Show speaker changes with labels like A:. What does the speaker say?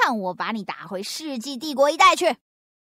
A: 让我把你打回世纪帝国一代去。